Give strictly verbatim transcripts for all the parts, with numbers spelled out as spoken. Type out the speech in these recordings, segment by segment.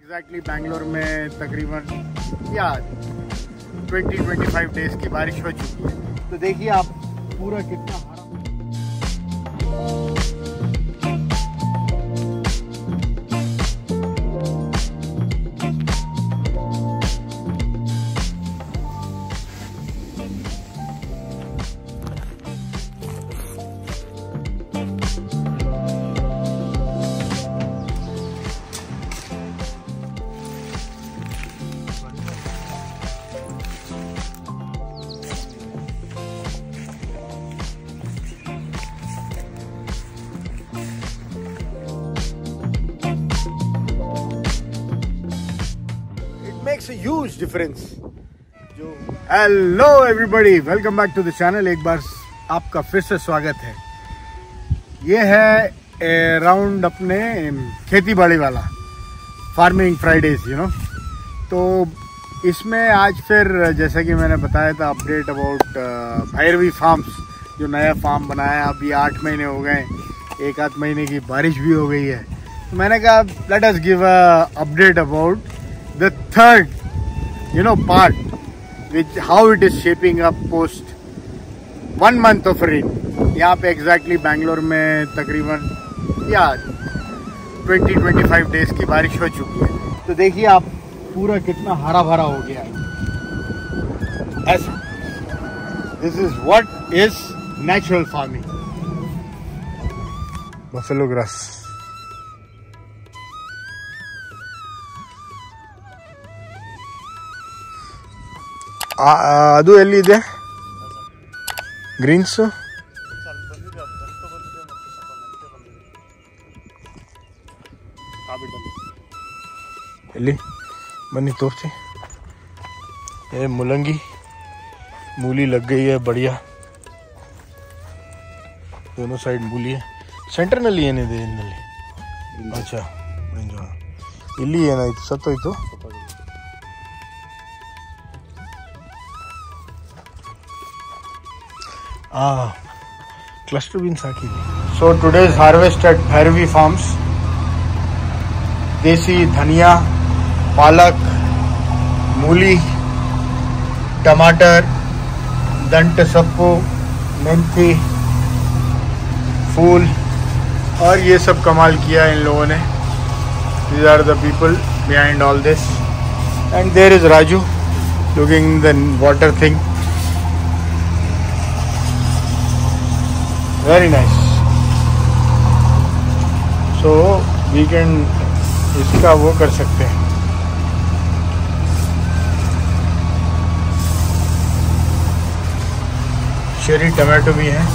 Exactly Bangalore में तकरीबन या बीस पच्चीस डेज की बारिश हो चुकी है। तो देखिए आप पूरा कितना हरा। Makes a huge difference. जो hello everybody, welcome back to the channel. एक बार आपका फिर से स्वागत है। ये है राउंड अपने खेती बाड़ी वाला फार्मिंग फ्राइडेज, यू नो। तो इसमें आज फिर जैसा कि मैंने बताया था अपडेट अबाउट भैरवी फार्म्स, जो नया फार्म बनाया। अभी आठ महीने हो गए, एक आध महीने की बारिश भी हो गई है। तो मैंने कहा let us give a update about the third you know part, which how it is shaping up post one month of rain. यहाँ पे exactly बैंगलोर में तकरीबन या बीस पच्चीस डेज की बारिश हो चुकी है। तो देखिए आप पूरा कितना हरा भरा हो गया है ऐसा। This is what is natural farming. Buffalo grass. ಅದು ಎಲ್ಲಿದೆ ಗ್ರೀನ್ಸು? ಎಲ್ಲಿ बन्नी तोड़ते। ये मुलंगी मूली लग गई है, बढ़िया। दोनों साइड मूली है। ಸೆಂಟರ್ ನಲ್ಲಿ ಏನಿದೆ ಇನ್ನಲ್ಲಿ? अच्छा ಇಲ್ಲಿ ಏನಾಯ್ತು? ಸತ್ತೋಯ್ತು? Ah, cluster beans hakidi. So today's harvest at Bhairavi Farms. Desi dhania, palak, मूली, टमाटर, दंट सप्पू, मेथी, फूल और ये सब कमाल किया इन लोगों ने। These are the people behind all this. And there is Raju looking the water thing. Very nice. So we can इसका वो कर सकते हैं। चेरी टमाटो भी हैं।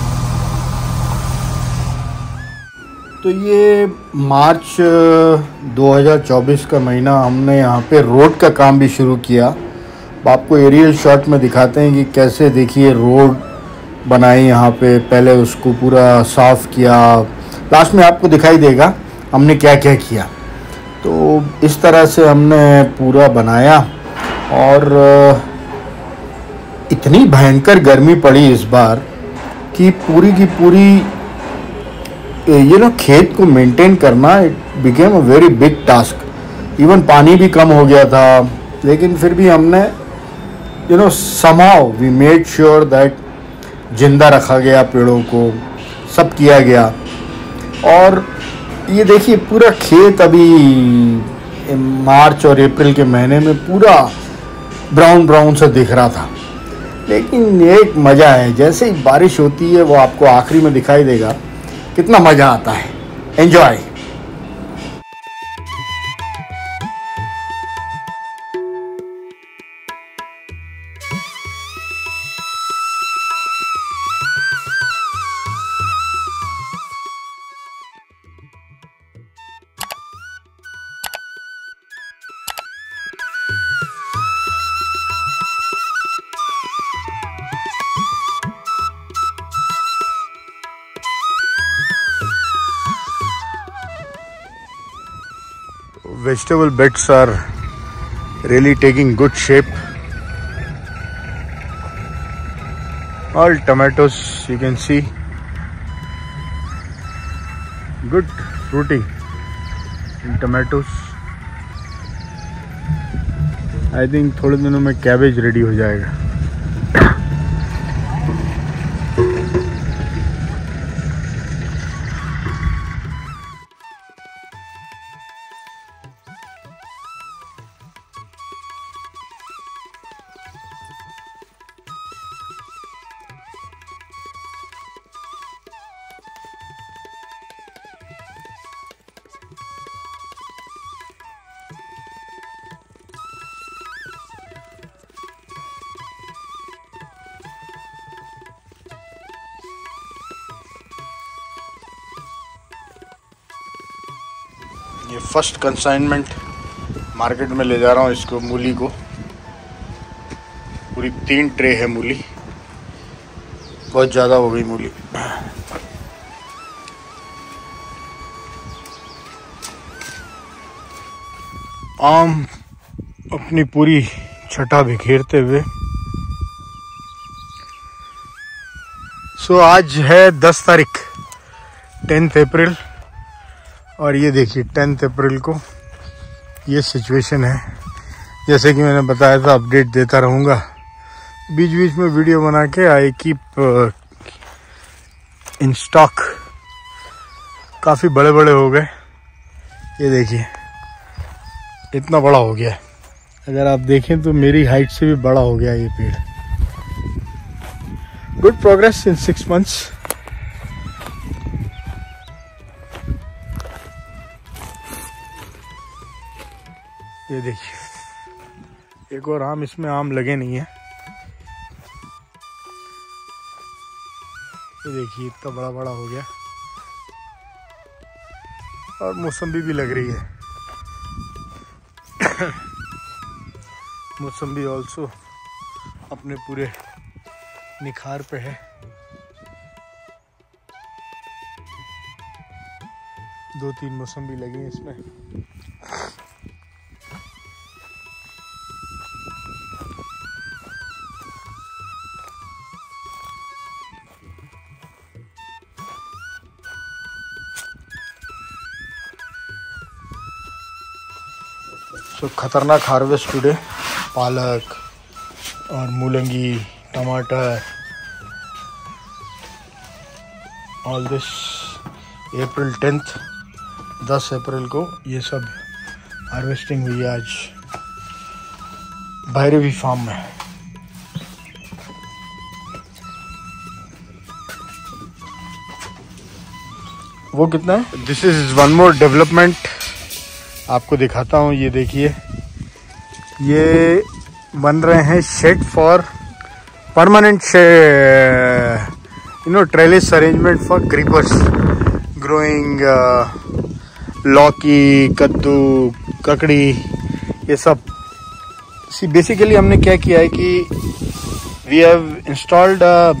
तो ये मार्च दो हज़ार चौबीस का महीना हमने यहाँ पे रोड का काम भी शुरू किया। आपको एरियल शॉट में दिखाते हैं कि कैसे, देखिए रोड बनाई यहाँ पे। पहले उसको पूरा साफ़ किया, लास्ट में आपको दिखाई देगा हमने क्या क्या किया। तो इस तरह से हमने पूरा बनाया। और इतनी भयंकर गर्मी पड़ी इस बार कि पूरी की पूरी ये ना खेत को मेंटेन करना it became a very big task. Even पानी भी कम हो गया था, लेकिन फिर भी हमने you know somehow we made sure that जिंदा रखा गया, पेड़ों को सब किया गया। और ये देखिए पूरा खेत अभी मार्च और अप्रैल के महीने में पूरा ब्राउन ब्राउन सा दिख रहा था। लेकिन एक मज़ा है, जैसे ही बारिश होती है वो आपको आखिरी में दिखाई देगा, कितना मज़ा आता है। Enjoy. Vegetable beds are really taking good shape. All tomatoes, you can see good fruiting in tomatoes. I think थोड़े दिनों में कैबेज रेडी हो जाएगा। ये फर्स्ट कंसाइनमेंट मार्केट में ले जा रहा हूँ इसको, मूली को। पूरी तीन ट्रे है मूली, बहुत ज़्यादा हो गई मूली। आम अपनी पूरी छटा बिखेरते हुए। सो आज है दस तारीख, टेंथ अप्रैल, और ये देखिए टेंथ अप्रैल को ये सिचुएशन है। जैसे कि मैंने बताया था, अपडेट देता रहूँगा बीच बीच में वीडियो बना के। I keep in stock. काफ़ी बड़े बड़े हो गए, ये देखिए इतना बड़ा हो गया है। अगर आप देखें तो मेरी हाइट से भी बड़ा हो गया ये पेड़। Good progress in six months. ये देखिए एक और आम, इसमें आम लगे नहीं है। ये देखिए इतना बड़ा बड़ा हो गया, और मौसम्बी भी लग रही है। मौसम्बी ऑल्सो अपने पूरे निखार पे है। दो तीन मौसम्बी लगी हैं इसमें। सो खतरनाक हार्वेस्ट टुडे। पालक और मूलंगी, टमाटर, ऑल दिस। अप्रैल टेंथ, दस अप्रैल को ये सब हार्वेस्टिंग हुई आज भैरवी फार्म में। वो कितना है? This is one more development, आपको दिखाता हूँ। ये देखिए, ये बन रहे हैं shade for permanent, you know trellis arrangement for creepers growing, लौकी, कद्दू, ककड़ी, ये सब। सी बेसिकली हमने क्या किया है कि वी हैव इंस्टॉल्ड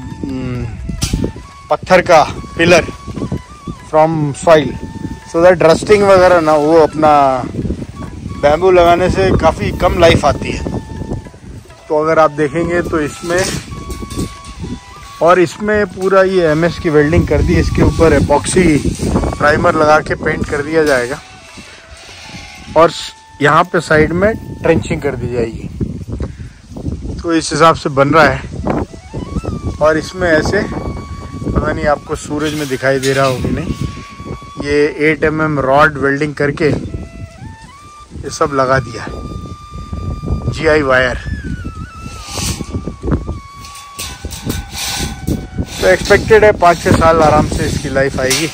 पत्थर का pillar from soil, so that rusting वगैरह ना हो। अपना बैम्बू लगाने से काफ़ी कम लाइफ आती है। तो अगर आप देखेंगे तो इसमें, और इसमें पूरा ये एमएस की वेल्डिंग कर दी, इसके ऊपर एपॉक्सी प्राइमर लगा के पेंट कर दिया जाएगा, और यहाँ पे साइड में ट्रेंचिंग कर दी जाएगी। तो इस हिसाब से बन रहा है। और इसमें ऐसे, पता नहीं आपको सूरज में दिखाई दे रहा हो कि नहीं, ये eight M M rod welding करके ये सब लगा दिया है, जी आई वायर। तो एक्सपेक्टेड है पाँच छः साल आराम से इसकी लाइफ आएगी।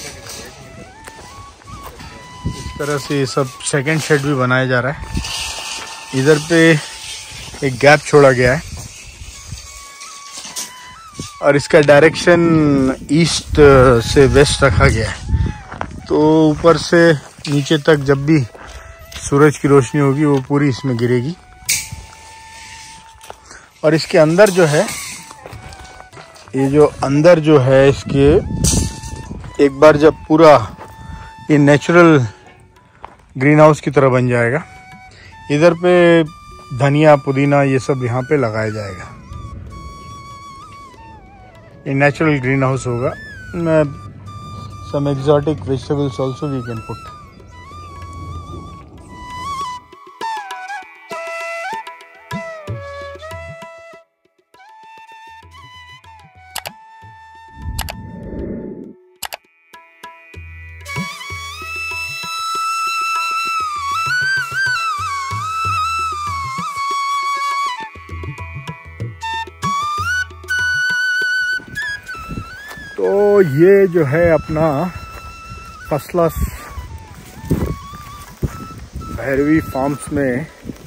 इस तरह से ये सब सेकंड शेड भी बनाया जा रहा है। इधर पे एक गैप छोड़ा गया है, और इसका डायरेक्शन ईस्ट से वेस्ट रखा गया है। तो ऊपर से नीचे तक जब भी सूरज की रोशनी होगी वो पूरी इसमें गिरेगी। और इसके अंदर जो है, ये जो अंदर जो है इसके, एक बार जब पूरा ये नेचुरल ग्रीन हाउस की तरह बन जाएगा, इधर पे धनिया, पुदीना, ये सब यहाँ पे लगाया जाएगा। ये नेचुरल ग्रीन हाउस होगा। Some exotic vegetables also we can put. ये जो है अपना फर्स्ट क्लास भैरवी फार्म्स में,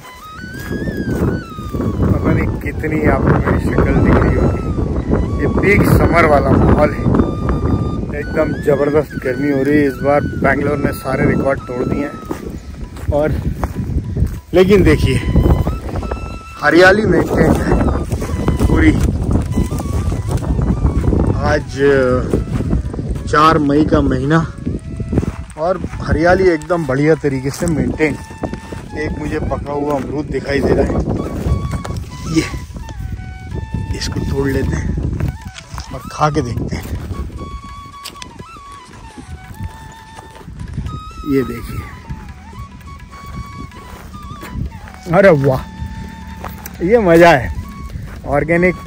पता नहीं कितनी आपको मेरी शक्ल दिख रही होगी। ये पीक समर वाला माहौल है, एकदम ज़बरदस्त गर्मी हो रही है। इस बार बेंगलोर ने सारे रिकॉर्ड तोड़ दिए हैं। और लेकिन देखिए हरियाली मेंटेन है पूरी। आज चार मई का महीना और हरियाली एकदम बढ़िया तरीके से मेंटेन। एक मुझे पका हुआ अमरूद दिखाई दे रहा है, ये इसको तोड़ लेते हैं और खा के देखते हैं। ये देखिए, अरे वाह, ये मजा है। ऑर्गेनिक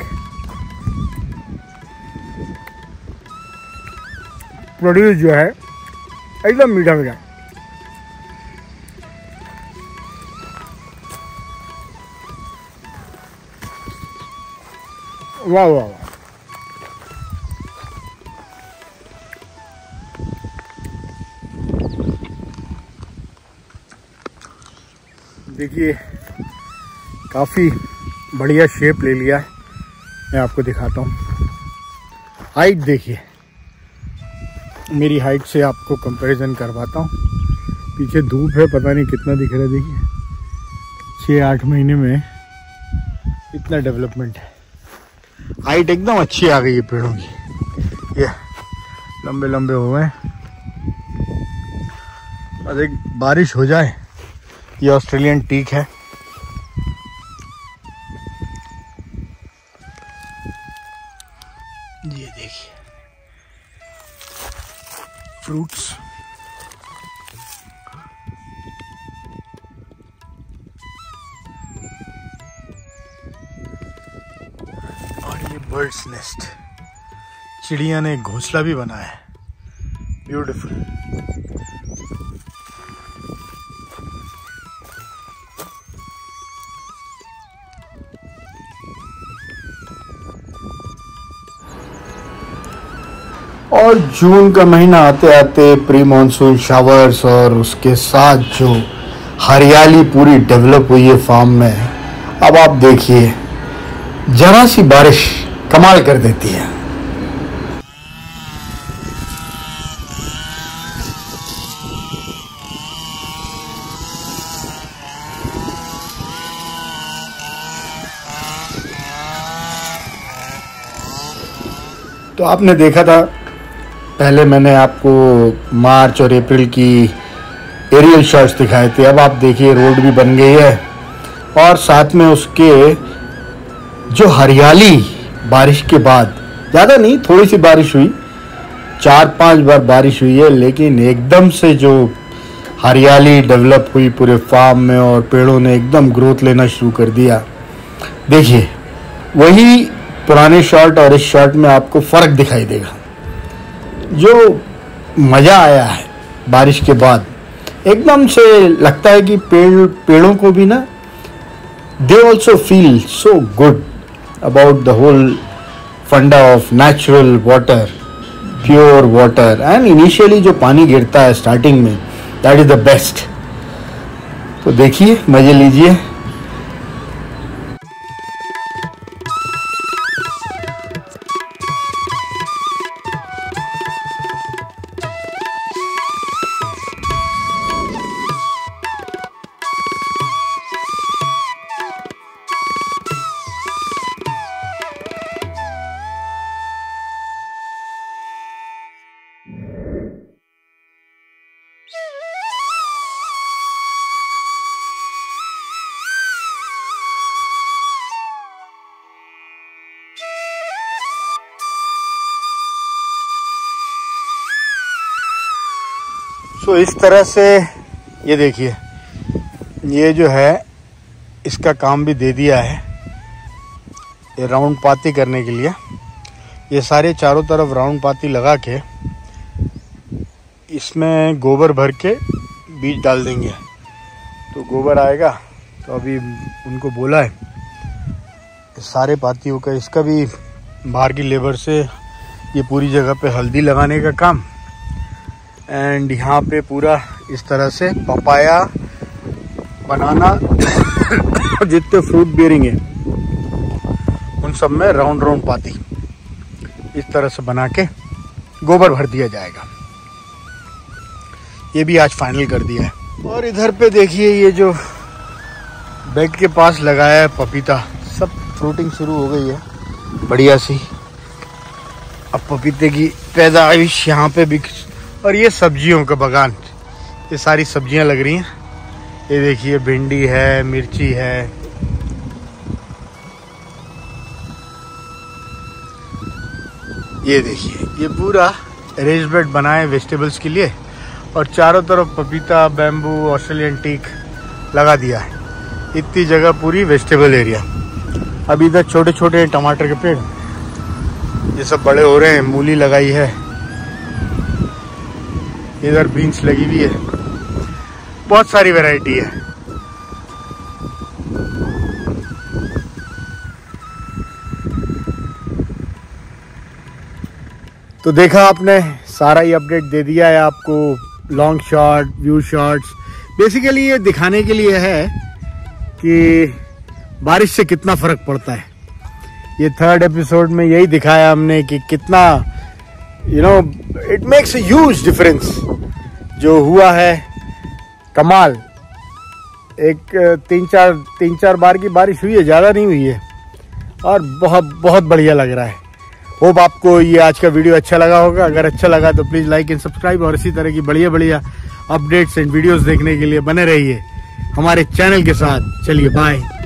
प्रोड्यूस जो है एकदम मीठा मीठा। वाह वाह वाह। देखिए काफ़ी बढ़िया शेप ले लिया है। मैं आपको दिखाता हूँ। हाइट देखिए, मेरी हाइट से आपको कंपैरिजन करवाता हूँ। पीछे धूप है, पता नहीं कितना दिख रहा है। देखिए छः आठ महीने में इतना डेवलपमेंट है। हाइट एकदम अच्छी आ गई है पेड़ों की, ये लंबे लंबे हो गए। बस एक बारिश हो जाए। ये ऑस्ट्रेलियन टीक है। ये देखिए फ्रूट्स। और ये बर्ड्स नेस्ट, चिड़िया ने घोंसला भी बनाया है। ब्यूटीफुल। और जून का महीना आते आते प्री मॉनसून शावर्स और उसके साथ जो हरियाली पूरी डेवलप हुई है फार्म में। अब आप देखिए, जरा सी बारिश कमाल कर देती है। तो आपने देखा था पहले मैंने आपको मार्च और अप्रैल की एरियल शॉट्स दिखाए थे। अब आप देखिए रोड भी बन गई है और साथ में उसके जो हरियाली बारिश के बाद, ज़्यादा नहीं थोड़ी सी बारिश हुई, चार पांच बार बारिश हुई है, लेकिन एकदम से जो हरियाली डेवलप हुई पूरे फार्म में और पेड़ों ने एकदम ग्रोथ लेना शुरू कर दिया। देखिए वही पुराने शॉट और इस शॉट में आपको फ़र्क दिखाई देगा। जो मज़ा आया है बारिश के बाद, एकदम से लगता है कि पेड़ पेड़ों को भी ना, they also feel so good about the whole funda of natural water, pure water. And initially जो पानी गिरता है स्टार्टिंग में, दैट इज द बेस्ट। तो देखिए, मजे लीजिए। तो इस तरह से ये देखिए, ये जो है इसका काम भी दे दिया है, ये राउंड पाती करने के लिए। ये सारे चारों तरफ राउंड पाती लगा के इसमें गोबर भर के बीज डाल देंगे। तो गोबर आएगा, तो अभी उनको बोला है सारे पातियों का, इसका भी बाहर की लेबर से ये पूरी जगह पे हल्दी लगाने का काम। एंड यहाँ पे पूरा इस तरह से पपाया, बनाना जितने फ्रूट बियरिंग है उन सब में राउंड राउंड पाती इस तरह से बना के गोबर भर दिया जाएगा। ये भी आज फाइनल कर दिया है। और इधर पे देखिए ये जो बेड के पास लगाया है पपीता, सब फ्रूटिंग शुरू हो गई है बढ़िया सी। अब पपीते की पैदाइश यहाँ पे भी। और ये सब्जियों का बागान, ये सारी सब्जियां लग रही हैं। ये देखिए भिंडी है, मिर्ची है, ये देखिए ये पूरा रेज बेड बना है वेजिटेबल्स के लिए। और चारों तरफ पपीता, बैम्बू, ऑस्ट्रेलियन टीक लगा दिया है। इतनी जगह पूरी वेजिटेबल एरिया। अभी इधर छोटे छोटे टमाटर के पेड़, ये सब बड़े हो रहे हैं। मूली लगाई है, इधर बीन्स लगी हुई है, बहुत सारी वैरायटी है। तो देखा आपने, सारा ही अपडेट दे दिया है आपको, long shot, view shots. Basically ये दिखाने के लिए है कि बारिश से कितना फर्क पड़ता है। ये थर्ड एपिसोड में यही दिखाया हमने कि कितना you know it makes a huge difference. जो हुआ है कमाल। एक तीन चार तीन चार बार की बारिश हुई है, ज़्यादा नहीं हुई है, और बहुत बहुत बढ़िया लग रहा है। होप आपको ये आज का वीडियो अच्छा लगा होगा। अगर अच्छा लगा तो प्लीज़ लाइक एंड सब्सक्राइब, और इसी तरह की बढ़िया बढ़िया अपडेट्स एंड वीडियोस देखने के लिए बने रहिए हमारे चैनल के साथ। चलिए बाय।